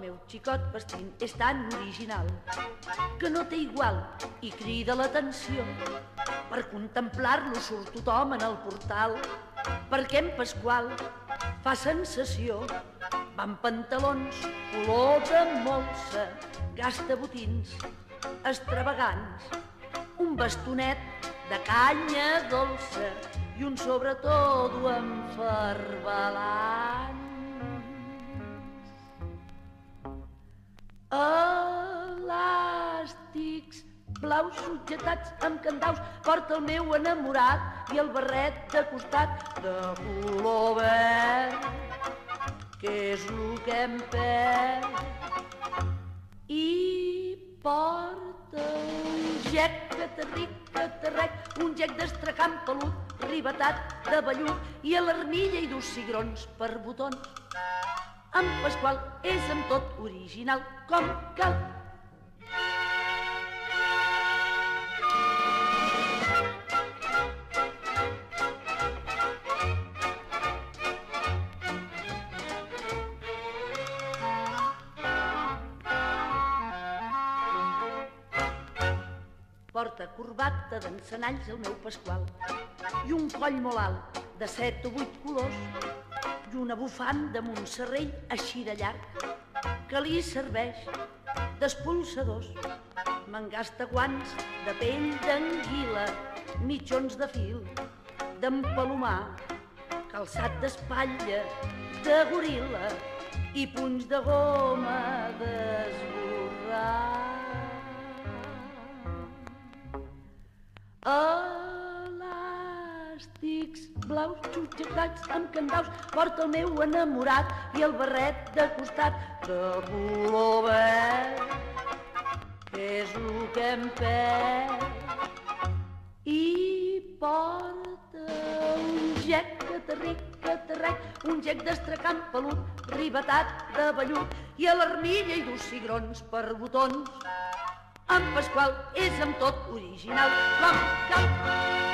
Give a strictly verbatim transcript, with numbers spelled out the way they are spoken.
meu xicot vestint és tan original que no té igual i crida l'atenció. Per contemplar-lo surt tothom en el portal, perquè en Pasqual fa sensació. Va amb pantalons color de molsa, gasta botins extravagants, un bastonet de canya dolça i un sobretodo enfarbalant. Elàstics blaus subjetats amb candaus porta el meu enamorat i el barret de costat de color verd, que és el que em perd. I porta un gec catarric, catarrec, un gec d'astracant pelut, ribetat de vellut i a l'armilla i dos cigrons per botons. En Pasqual és amb tot original com cal. Porta corbata d'encenalls el meu Pasqual i un coll molt alt de set o vuit colors i una bufanda amb un serrell així de llarg que li serveix d'expulsadors. M'engasta guants de pell d'anguila, mitjons de fil d'empalomar, calçat d'espatlla de goril·la i punys de goma d'esborrar. Elàstics blaus subjectats amb candaus porta el meu enamorat i el barret de costat de color verd, que és el que em perd. I porta un gec catarric, catarrec, un gec d'astracant pelut, ribetat de vellut i a l'armilla i dos cigrons per botons. En Pasqual és amb tot original com cal.